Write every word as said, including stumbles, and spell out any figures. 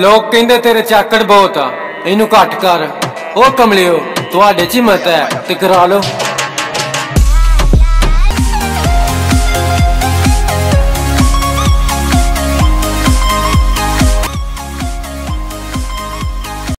लोग कहंदे तेरे चाकड़ बहुत आ, इनू घट कर। ओ कमलियो तुहाडे च हिम्मत है ते करा लो।